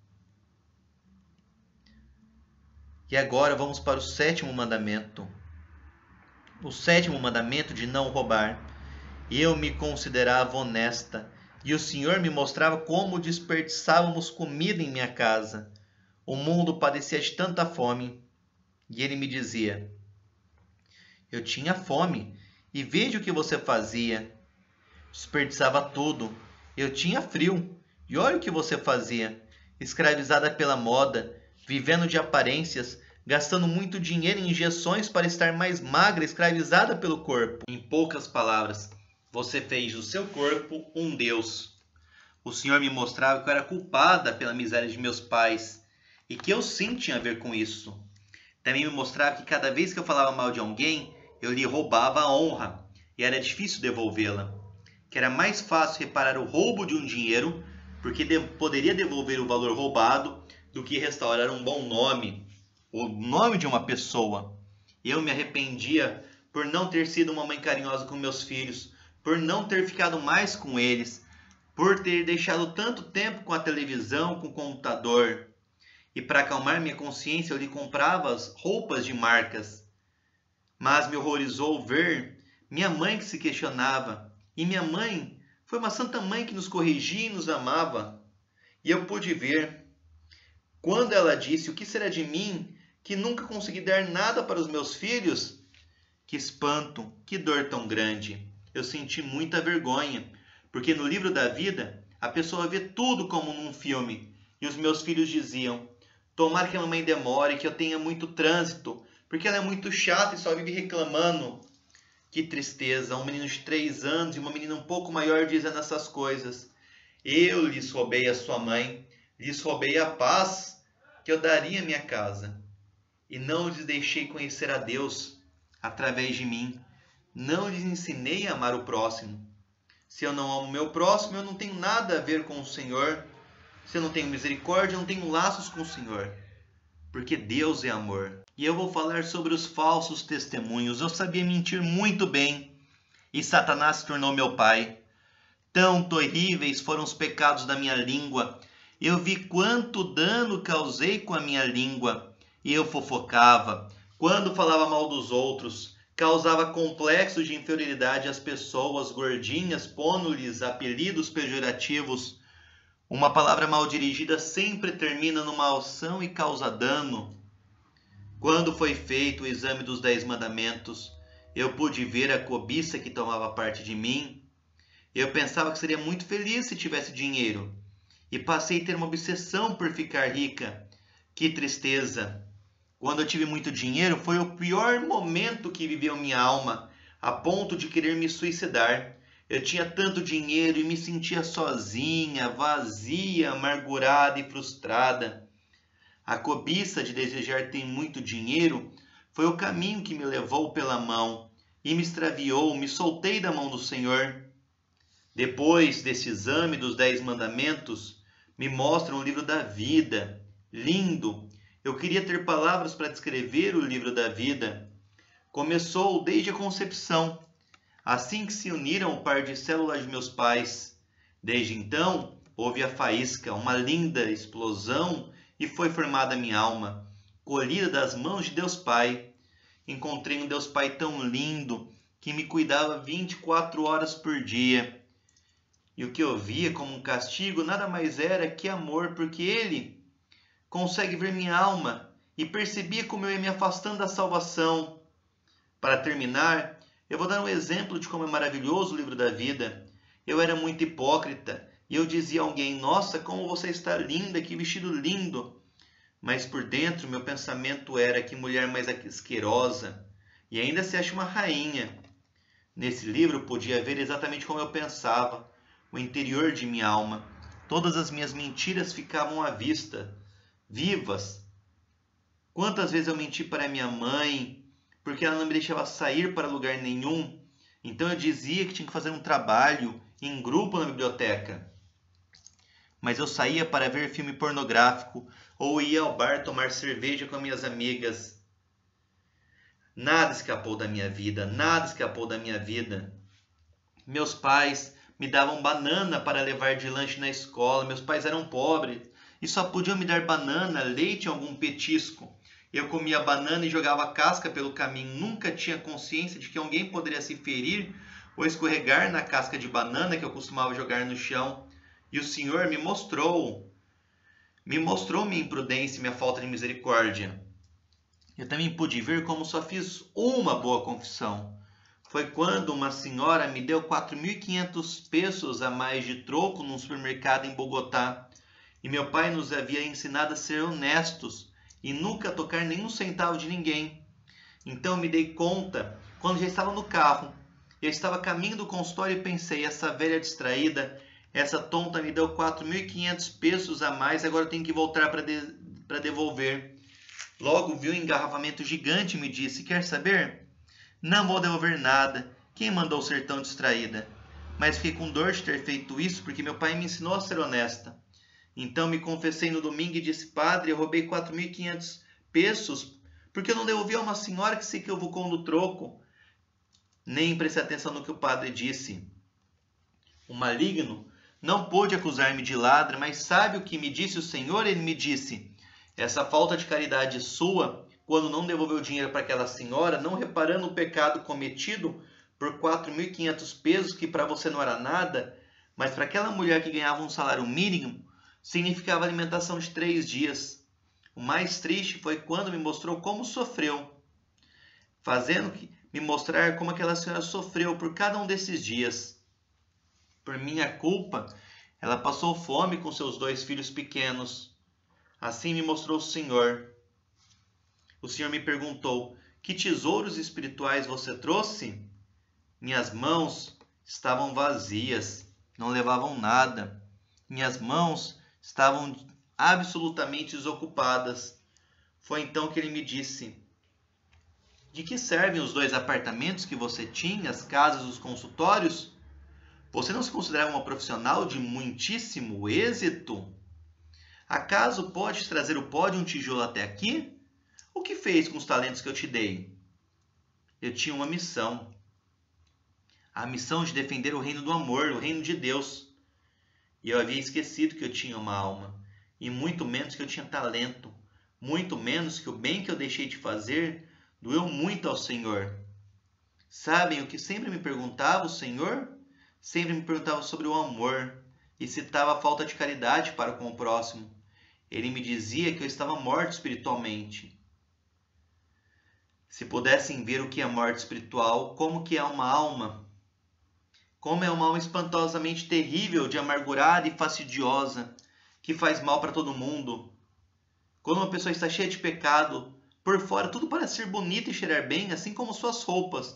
E agora vamos para o 7º mandamento. O 7º mandamento de não roubar. Eu me considerava honesta, e o Senhor me mostrava como desperdiçávamos comida em minha casa. O mundo padecia de tanta fome. E ele me dizia, eu tinha fome, e veja o que você fazia. Desperdiçava tudo. Eu tinha frio, e olha o que você fazia. Escravizada pela moda, vivendo de aparências, gastando muito dinheiro em injeções para estar mais magra, escravizada pelo corpo. Em poucas palavras, você fez do seu corpo um Deus. O Senhor me mostrava que eu era culpada pela miséria de meus pais e que eu sim tinha a ver com isso. Também me mostrava que cada vez que eu falava mal de alguém, eu lhe roubava a honra e era difícil devolvê-la. Que era mais fácil reparar o roubo de um dinheiro, porque poderia devolver o valor roubado, do que restaurar um bom nome, o nome de uma pessoa. Eu me arrependia por não ter sido uma mãe carinhosa com meus filhos, por não ter ficado mais com eles, por ter deixado tanto tempo com a televisão, com o computador. E para acalmar minha consciência, eu lhe comprava as roupas de marcas. Mas me horrorizou ver minha mãe que se questionava. E minha mãe foi uma santa mãe que nos corrigia e nos amava. E eu pude ver, quando ela disse, o que será de mim, que nunca consegui dar nada para os meus filhos? Que espanto, que dor tão grande. Eu senti muita vergonha, porque no livro da vida, a pessoa vê tudo como num filme. E os meus filhos diziam, tomara que a mamãe demore, que eu tenha muito trânsito, porque ela é muito chata e só vive reclamando. Que tristeza, um menino de 3 anos e uma menina um pouco maior dizendo essas coisas. Eu lhes roubei a sua mãe, lhes roubei a paz que eu daria à minha casa. E não lhes deixei conhecer a Deus através de mim. Não lhes ensinei a amar o próximo. Se eu não amo o meu próximo, eu não tenho nada a ver com o Senhor. Se eu não tenho misericórdia, eu não tenho laços com o Senhor. Porque Deus é amor. E eu vou falar sobre os falsos testemunhos. Eu sabia mentir muito bem, e Satanás se tornou meu pai. Tão terríveis foram os pecados da minha língua. Eu vi quanto dano causei com a minha língua. E eu fofocava. Quando falava mal dos outros, causava complexos de inferioridade às pessoas gordinhas, pondo-lhes apelidos pejorativos. Uma palavra mal dirigida sempre termina numa ação e causa dano. Quando foi feito o exame dos 10 mandamentos, eu pude ver a cobiça que tomava parte de mim. Eu pensava que seria muito feliz se tivesse dinheiro, e passei a ter uma obsessão por ficar rica. Que tristeza! Quando eu tive muito dinheiro, foi o pior momento que viveu minha alma. a ponto de querer me suicidar. Eu tinha tanto dinheiro e me sentia sozinha, vazia, amargurada e frustrada. A cobiça de desejar ter muito dinheiro foi o caminho que me levou pela mão e me extraviou, me soltei da mão do Senhor. Depois desse exame dos 10 mandamentos, me mostra um livro da vida, lindo. Eu queria ter palavras para descrever o livro da vida. Começou desde a concepção, assim que se uniram o par de células de meus pais. Desde então, houve a faísca, uma linda explosão, e foi formada a minha alma, colhida das mãos de Deus Pai. Encontrei um Deus Pai tão lindo, que me cuidava 24 horas por dia. E o que eu via como um castigo nada mais era que amor, porque Ele consegue ver minha alma e percebia como eu ia me afastando da salvação. Para terminar, eu vou dar um exemplo de como é maravilhoso o livro da vida. Eu era muito hipócrita e eu dizia a alguém: nossa, como você está linda, que vestido lindo. Mas por dentro meu pensamento era: que mulher mais asquerosa, e ainda se acha uma rainha. Nesse livro eu podia ver exatamente como eu pensava, o interior de minha alma. Todas as minhas mentiras ficavam à vista, vivas. Quantas vezes eu menti para minha mãe, porque ela não me deixava sair para lugar nenhum. Então eu dizia que tinha que fazer um trabalho em grupo na biblioteca. Mas eu saía para ver filme pornográfico ou ia ao bar tomar cerveja com minhas amigas. Nada escapou da minha vida, nada escapou da minha vida. Meus pais me davam banana para levar de lanche na escola. Meus pais eram pobres e só podiam me dar banana, leite e algum petisco. Eu comia banana e jogava a casca pelo caminho. Nunca tinha consciência de que alguém poderia se ferir ou escorregar na casca de banana que eu costumava jogar no chão. E o Senhor me mostrou minha imprudência e minha falta de misericórdia. Eu também pude ver como só fiz uma boa confissão. Foi quando uma senhora me deu 4.500 pesos a mais de troco num supermercado em Bogotá. E meu pai nos havia ensinado a ser honestos e nunca tocar nenhum centavo de ninguém. Então me dei conta, quando já estava no carro. Eu estava a caminho do consultório e pensei: essa velha distraída, essa tonta me deu 4.500 pesos a mais, agora eu tenho que voltar para devolver. Logo vi um engarrafamento gigante e me disse: quer saber? Não vou devolver nada. Quem mandou ser tão distraída? Mas fiquei com dor de ter feito isso, porque meu pai me ensinou a ser honesta. Então me confessei no domingo e disse: padre, eu roubei 4.500 pesos porque eu não devolvi a uma senhora que se equivocou no troco. Nem prestei atenção no que o padre disse. O maligno não pôde acusar-me de ladra, mas sabe o que me disse o Senhor? Ele me disse: essa falta de caridade sua, quando não devolveu dinheiro para aquela senhora, não reparando o pecado cometido por 4.500 pesos, que para você não era nada, mas para aquela mulher que ganhava um salário mínimo, significava alimentação de 3 dias. O mais triste foi quando me mostrou como sofreu, fazendo me mostrar como aquela senhora sofreu por cada um desses dias. Por minha culpa, ela passou fome com seus 2 filhos pequenos. Assim me mostrou o Senhor. O Senhor me perguntou: que tesouros espirituais você trouxe? Minhas mãos estavam vazias, não levavam nada. Minhas mãos estavam absolutamente desocupadas. Foi então que ele me disse: de que servem os 2 apartamentos que você tinha, as casas, os consultórios? Você não se considerava uma profissional de muitíssimo êxito? Acaso pode trazer o pó de um tijolo até aqui? O que fez com os talentos que eu te dei? Eu tinha uma missão. A missão de defender o reino do amor, o reino de Deus. E eu havia esquecido que eu tinha uma alma. E muito menos que eu tinha talento. Muito menos que o bem que eu deixei de fazer doeu muito ao Senhor. Sabem o que sempre me perguntava o Senhor? Sempre me perguntava sobre o amor. E citava a falta de caridade para com o próximo. Ele me dizia que eu estava morto espiritualmente. Se pudessem ver o que é morte espiritual, como que é uma alma? Como é uma alma espantosamente terrível, de amargurada e fastidiosa, que faz mal para todo mundo. Quando uma pessoa está cheia de pecado, por fora tudo parece ser bonito e cheirar bem, assim como suas roupas.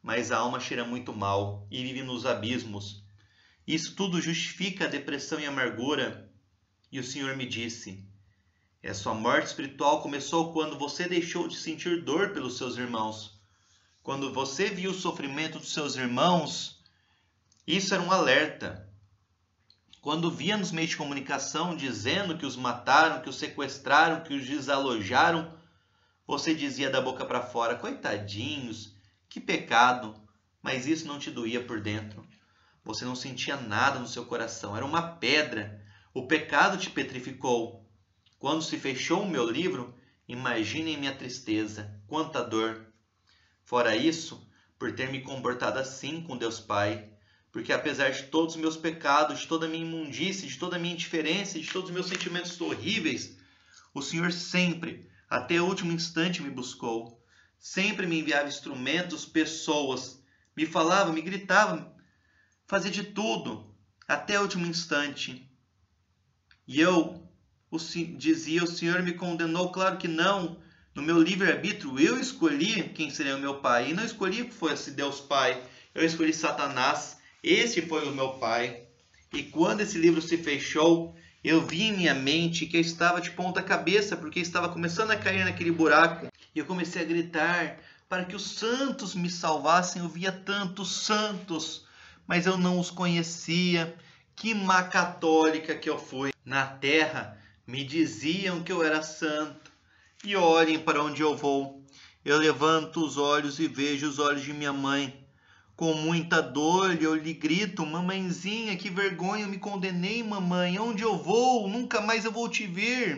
mas a alma cheira muito mal e vive nos abismos. Isso tudo justifica a depressão e a amargura. E o Senhor me disse: sua morte espiritual começou quando você deixou de sentir dor pelos seus irmãos. Quando você viu o sofrimento dos seus irmãos, isso era um alerta. Quando via nos meios de comunicação dizendo que os mataram, que os sequestraram, que os desalojaram, você dizia da boca para fora: coitadinhos, que pecado. Mas isso não te doía por dentro. Você não sentia nada no seu coração, era uma pedra. O pecado te petrificou. Quando se fechou o meu livro, imaginem minha tristeza, quanta dor. Fora isso, por ter me comportado assim com Deus Pai, porque apesar de todos os meus pecados, de toda a minha imundície, de toda a minha indiferença, de todos os meus sentimentos horríveis, o Senhor sempre, até o último instante, me buscou. Sempre me enviava instrumentos, pessoas, me falava, me gritava, fazia de tudo, até o último instante. E eu dizia: o Senhor me condenou? Claro que não. No meu livre-arbítrio, eu escolhi quem seria o meu pai. E não escolhi que fosse Deus Pai. Eu escolhi Satanás. Esse foi o meu pai. E quando esse livro se fechou, eu vi em minha mente que eu estava de ponta cabeça, porque estava começando a cair naquele buraco. E eu comecei a gritar para que os santos me salvassem. Eu via tantos santos, mas eu não os conhecia. Que má católica que eu fui. Na terra me diziam que eu era santo. E olhem para onde eu vou. Eu levanto os olhos e vejo os olhos de minha mãe. Com muita dor eu lhe grito: mamãezinha, que vergonha, eu me condenei, mamãe. Onde eu vou? Nunca mais eu vou te ver.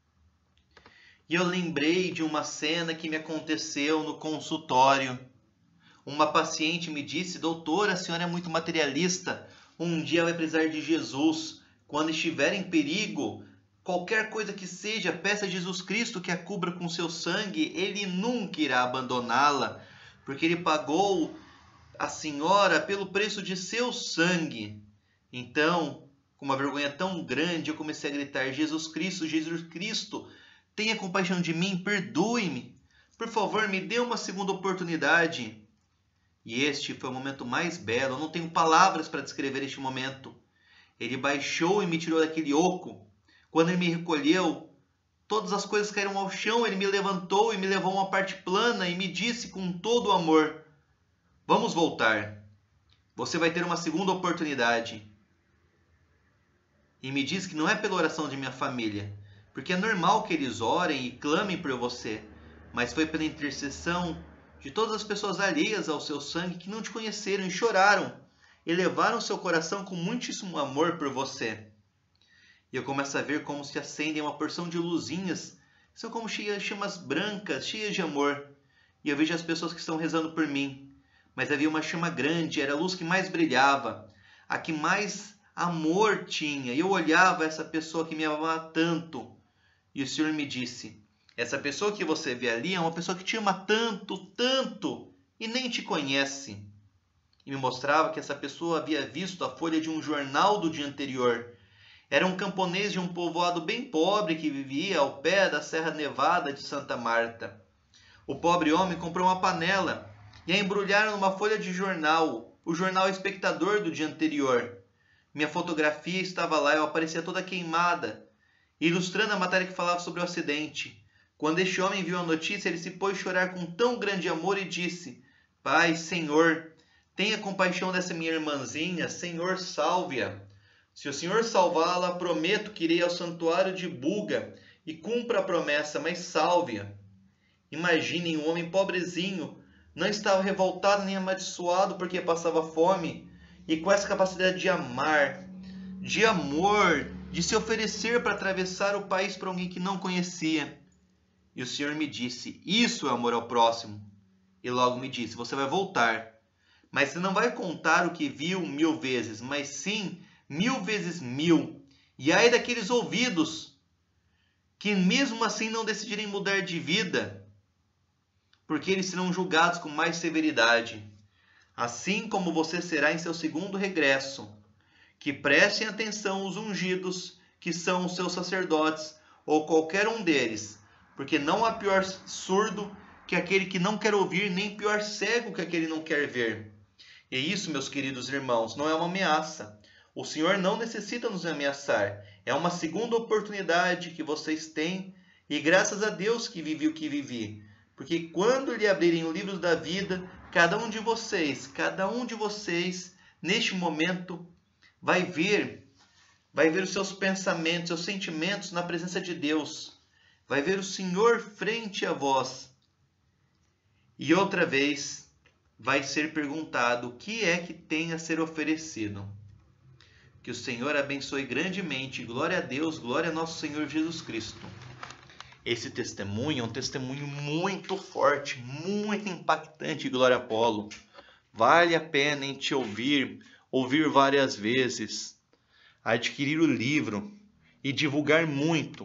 E eu lembrei de uma cena que me aconteceu no consultório. Uma paciente me disse: doutora, a senhora é muito materialista. Um dia vai precisar de Jesus. Quando estiver em perigo, qualquer coisa que seja, peça a Jesus Cristo que a cubra com seu sangue. Ele nunca irá abandoná-la, porque ele pagou a senhora pelo preço de seu sangue. Então, com uma vergonha tão grande, eu comecei a gritar: Jesus Cristo, Jesus Cristo, tenha compaixão de mim, perdoe-me. Por favor, me dê uma segunda oportunidade. E este foi o momento mais belo. Eu não tenho palavras para descrever este momento. Ele baixou e me tirou daquele oco. Quando ele me recolheu, todas as coisas caíram ao chão. Ele me levantou e me levou a uma parte plana e me disse com todo o amor: vamos voltar. Você vai ter uma segunda oportunidade. E me disse que não é pela oração de minha família, porque é normal que eles orem e clamem por você, mas foi pela intercessão de todas as pessoas alheias ao seu sangue que não te conheceram e choraram e levaram seu coração com muitíssimo amor por você. E eu começo a ver como se acendem uma porção de luzinhas, são como chamas brancas, cheias de amor. E eu vejo as pessoas que estão rezando por mim, mas havia uma chama grande, era a luz que mais brilhava, a que mais amor tinha. E eu olhava essa pessoa que me amava tanto, e o Senhor me disse: essa pessoa que você vê ali é uma pessoa que te ama tanto, tanto, e nem te conhece. E me mostrava que essa pessoa havia visto a folha de um jornal do dia anterior. Era um camponês de um povoado bem pobre que vivia ao pé da Serra Nevada de Santa Marta. O pobre homem comprou uma panela e a embrulharam numa folha de jornal, o jornal Espectador do dia anterior. Minha fotografia estava lá, eu aparecia toda queimada, ilustrando a matéria que falava sobre o acidente. Quando este homem viu a notícia, ele se pôs a chorar com tão grande amor e disse: Pai, Senhor, tenha compaixão dessa minha irmãzinha, Senhor, salve-a. Se o Senhor salvá-la, prometo que irei ao santuário de Buga e cumpra a promessa, mas salve-a. Imaginem, um homem pobrezinho, não estava revoltado nem amaldiçoado porque passava fome, e com essa capacidade de amar, de amor, de se oferecer para atravessar o país para alguém que não conhecia. E o Senhor me disse: isso é amor ao próximo. E logo me disse: você vai voltar, mas você não vai contar o que viu 1000 vezes, mas sim 1000 vezes 1000. E ai daqueles ouvidos que mesmo assim não decidirem mudar de vida, porque eles serão julgados com mais severidade, assim como você será em seu segundo regresso. Que prestem atenção os ungidos, que são os seus sacerdotes, ou qualquer um deles, porque não há pior surdo que aquele que não quer ouvir, nem pior cego que aquele que não quer ver. E isso, meus queridos irmãos, não é uma ameaça. O Senhor não necessita nos ameaçar. É uma segunda oportunidade que vocês têm, e graças a Deus que vivi o que vivi. Porque quando lhe abrirem o livro da vida, cada um de vocês, neste momento, vai ver os seus pensamentos, seus sentimentos na presença de Deus. Vai ver o Senhor frente a vós. E outra vez vai ser perguntado o que é que tem a ser oferecido. Que o Senhor abençoe grandemente. Glória a Deus, glória a nosso Senhor Jesus Cristo. Esse testemunho é um testemunho muito forte, muito impactante, Glória Apolo. Vale a pena em te ouvir várias vezes, adquirir o livro e divulgar muito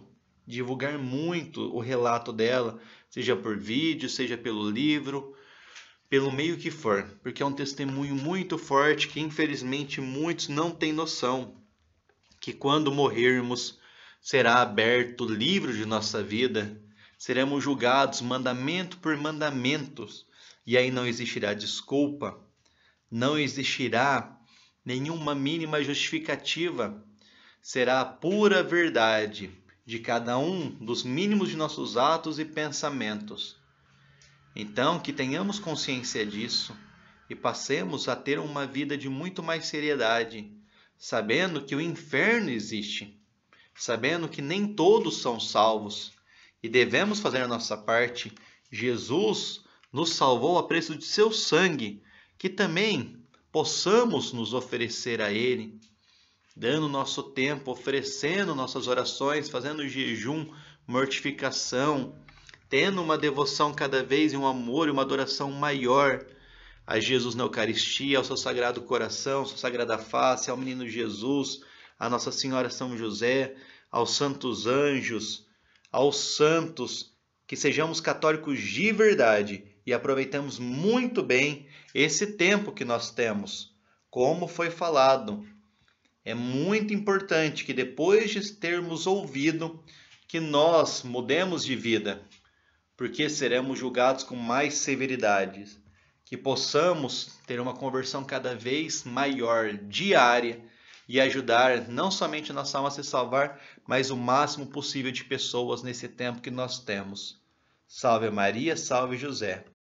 o relato dela, seja por vídeo, seja pelo livro, pelo meio que for, porque é um testemunho muito forte que infelizmente muitos não têm noção, que quando morrermos será aberto o livro de nossa vida, seremos julgados mandamento por mandamentos, e aí não existirá desculpa, não existirá nenhuma mínima justificativa, será a pura verdade de cada um dos mínimos de nossos atos e pensamentos. Então, que tenhamos consciência disso e passemos a ter uma vida de muito mais seriedade, sabendo que o inferno existe, sabendo que nem todos são salvos e devemos fazer a nossa parte. Jesus nos salvou a preço de seu sangue, que também possamos nos oferecer a Ele, dando nosso tempo, oferecendo nossas orações, fazendo jejum, mortificação, tendo uma devoção cada vez e um amor e uma adoração maior a Jesus na Eucaristia, ao seu Sagrado Coração, à sua Sagrada Face, ao Menino Jesus, a Nossa Senhora São José, aos santos anjos, aos santos, que sejamos católicos de verdade e aproveitamos muito bem esse tempo que nós temos. Como foi falado, é muito importante que depois de termos ouvido, que nós mudemos de vida, porque seremos julgados com mais severidade. Que possamos ter uma conversão cada vez maior, diária, e ajudar não somente a nossa alma a se salvar, mas o máximo possível de pessoas nesse tempo que nós temos. Salve Maria, salve José.